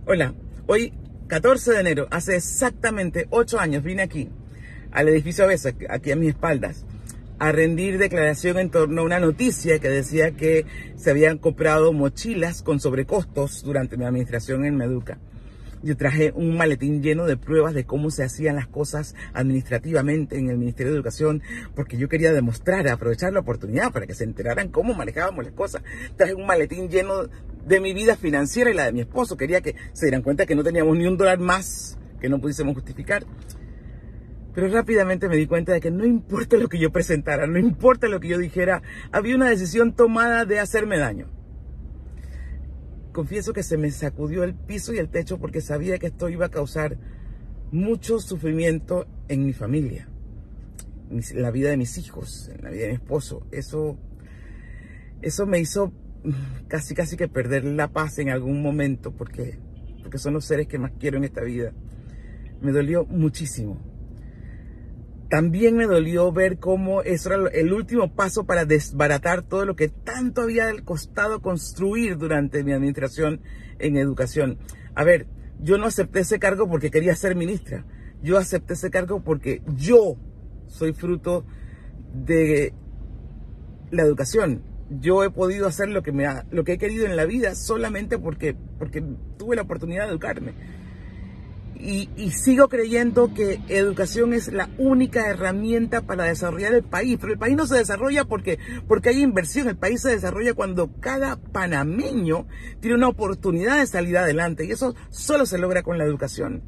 Hola, hoy 14 de enero, hace exactamente 8 años vine aquí, al edificio ABESA, aquí a mis espaldas, a rendir declaración en torno a una noticia que decía que se habían comprado mochilas con sobrecostos durante mi administración en Meduca. Yo traje un maletín lleno de pruebas de cómo se hacían las cosas administrativamente en el Ministerio de Educación, porque yo quería demostrar, aprovechar la oportunidad para que se enteraran cómo manejábamos las cosas. Traje un maletín lleno de mi vida financiera y la de mi esposo. Quería que se dieran cuenta que no teníamos ni $1 más que no pudiésemos justificar. Pero rápidamente me di cuenta de que no importa lo que yo presentara, no importa lo que yo dijera, había una decisión tomada de hacerme daño. Confieso que se me sacudió el piso y el techo porque sabía que esto iba a causar mucho sufrimiento en mi familia, en la vida de mis hijos, en la vida de mi esposo. Eso me hizo casi que perder la paz en algún momento porque son los seres que más quiero en esta vida. Me dolió muchísimo. También me dolió ver cómo eso era el último paso para desbaratar todo lo que tanto había costado construir durante mi administración en educación. A ver, yo no acepté ese cargo porque quería ser ministra. Yo acepté ese cargo porque yo soy fruto de la educación. Yo he podido hacer lo que he querido en la vida solamente porque tuve la oportunidad de educarme. Y sigo creyendo que educación es la única herramienta para desarrollar el país. Pero el país no se desarrolla porque hay inversión. El país se desarrolla cuando cada panameño tiene una oportunidad de salir adelante. Y eso solo se logra con la educación.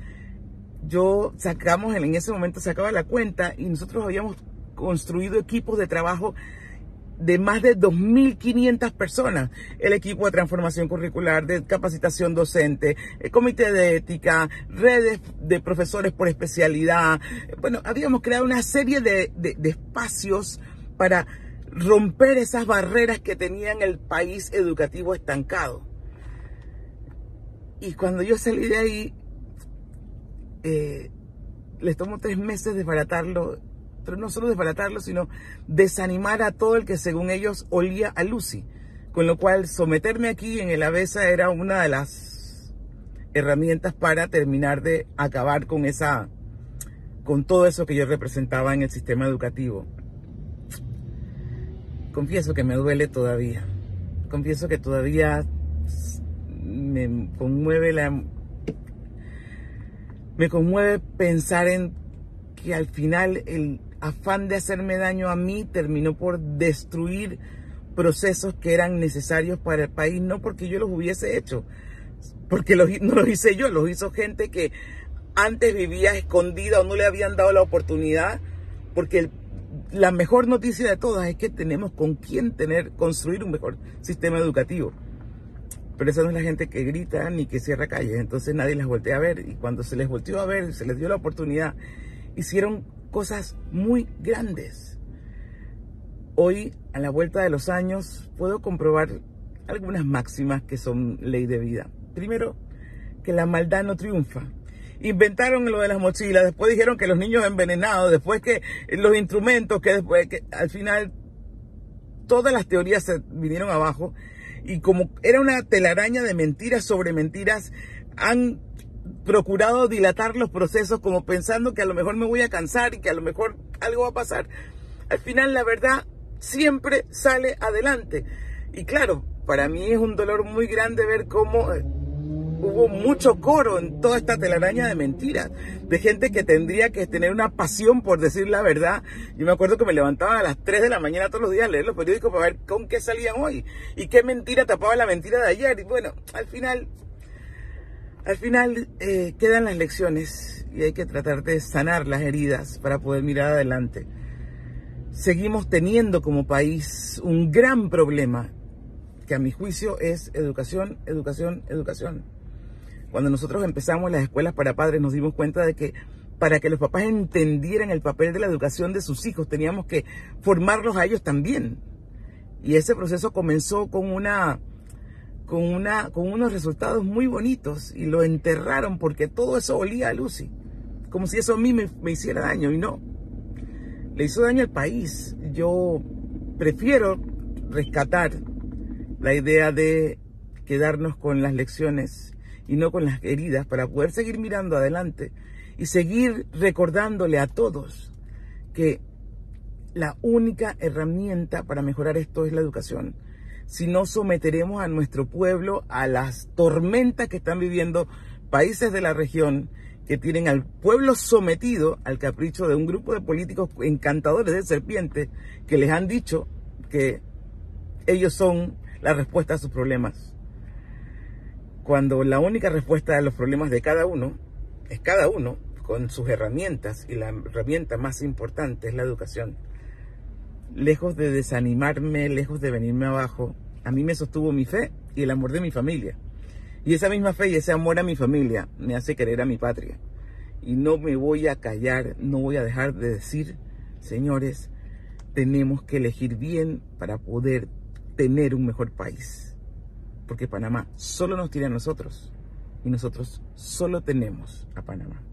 En ese momento sacaba la cuenta y nosotros habíamos construido equipos de trabajo de más de 2.500 personas, el equipo de transformación curricular, de capacitación docente, el comité de ética, redes de profesores por especialidad. Bueno, habíamos creado una serie de espacios para romper esas barreras que tenían el país educativo estancado. Y cuando yo salí de ahí, les tomó 3 meses desbaratarlo. Pero no solo desbaratarlo, sino desanimar a todo el que según ellos olía a Lucy. Con lo cual someterme aquí en el ABESA era una de las herramientas para terminar de acabar con todo eso que yo representaba en el sistema educativo. Confieso que me duele todavía. Confieso que todavía me conmueve pensar en que al final el afán de hacerme daño a mí terminó por destruir procesos que eran necesarios para el país, no porque yo los hubiese hecho, porque no los hice yo, los hizo gente que antes vivía escondida o no le habían dado la oportunidad, porque la mejor noticia de todas es que tenemos con quién construir un mejor sistema educativo. Pero esa no es la gente que grita ni que cierra calles, entonces nadie las voltea a ver, y cuando se les volteó a ver, se les dio la oportunidad, hicieron cosas muy grandes. Hoy, a la vuelta de los años, puedo comprobar algunas máximas que son ley de vida. Primero, que la maldad no triunfa. Inventaron lo de las mochilas, después dijeron que los niños envenenados, después que los instrumentos, que al final todas las teorías se vinieron abajo. Y como era una telaraña de mentiras sobre mentiras, han procurado dilatar los procesos como pensando que a lo mejor me voy a cansar y que a lo mejor algo va a pasar. Al final la verdad siempre sale adelante. Y claro, para mí es un dolor muy grande ver cómo hubo mucho coro en toda esta telaraña de mentiras, de gente que tendría que tener una pasión por decir la verdad. Yo me acuerdo que me levantaba a las 3 de la mañana todos los días a leer los periódicos para ver con qué salían hoy y qué mentira tapaba la mentira de ayer. Y bueno, al final quedan las lecciones y hay que tratar de sanar las heridas para poder mirar adelante. Seguimos teniendo como país un gran problema que a mi juicio es educación, educación, educación. Cuando nosotros empezamos las escuelas para padres nos dimos cuenta de que para que los papás entendieran el papel de la educación de sus hijos teníamos que formarlos a ellos también. Y ese proceso comenzó con unos resultados muy bonitos y lo enterraron porque todo eso olía a Lucy, como si eso a mí me hiciera daño, y no, le hizo daño al país. Yo prefiero rescatar la idea de quedarnos con las lecciones y no con las heridas, para poder seguir mirando adelante y seguir recordándole a todos que la única herramienta para mejorar esto es la educación. Si no, someteremos a nuestro pueblo a las tormentas que están viviendo países de la región, que tienen al pueblo sometido al capricho de un grupo de políticos encantadores de serpientes que les han dicho que ellos son la respuesta a sus problemas, cuando la única respuesta a los problemas de cada uno es cada uno con sus herramientas, y la herramienta más importante es la educación. Lejos de desanimarme, lejos de venirme abajo, a mí me sostuvo mi fe y el amor de mi familia. Y esa misma fe y ese amor a mi familia me hace querer a mi patria. Y no me voy a callar, no voy a dejar de decir, señores, tenemos que elegir bien para poder tener un mejor país. Porque Panamá solo nos tiene a nosotros y nosotros solo tenemos a Panamá.